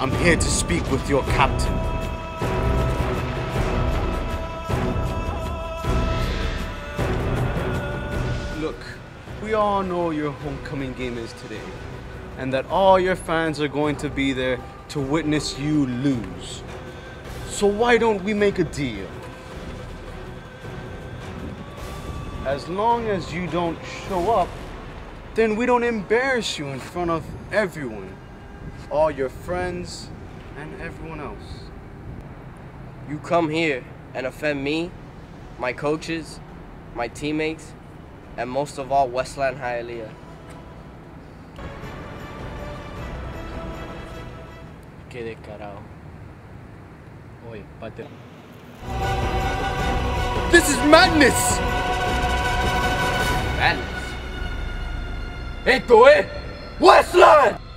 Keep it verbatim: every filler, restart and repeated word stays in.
I'm here to speak with your captain. Look, we all know your homecoming game is today, and that all your fans are going to be there to witness you lose. So why don't we make a deal? As long as you don't show up, then we don't embarrass you in front of everyone, all your friends and everyone else. You come here and offend me, my coaches, my teammates, and most of all, Westland Hialeah. Que de carajo. Oye, pate. This is madness! Madness. Esto es Westland!